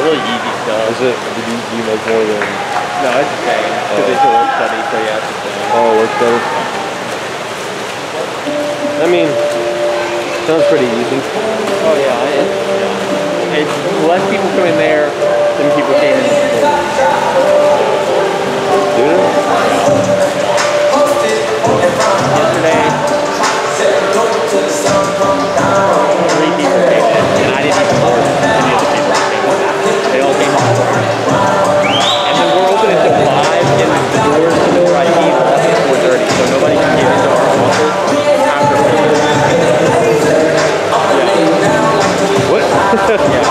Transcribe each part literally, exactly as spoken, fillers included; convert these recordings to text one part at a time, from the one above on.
really easy stuff. Is it? Do you, do you make more than? No, it's the same. Because Oh. it's a work study, so yeah, it's the same. Oh, work study. I mean, sounds pretty easy. Oh yeah, it, yeah. It's less people come in there than people came in the store. Dude. Yesterday, three people came in, and I didn't even order any of the people that came in. They all came in. And then we're open until five, and the doors to the I Ds are up at four thirty, so nobody can get into our office after four thirty. Yeah. What? Yeah.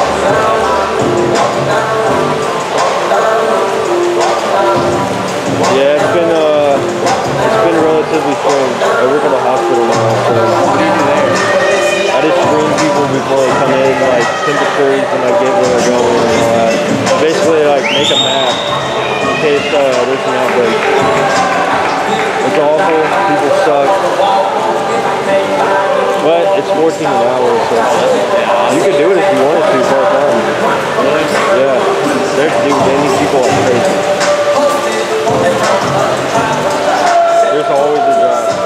Yeah, it's been uh, it's been relatively strange. I work at a hospital now, so What do you do there? I just screen people before they come in, like temperatures, and I get where they're going and all that. Basically, like make a map in case uh, there's an outbreak. It's awful. People suck. But it's fourteen an hour, so you could do it if you wanted to part time. Yeah, they're, dude, they need people like crazy. There's always a job.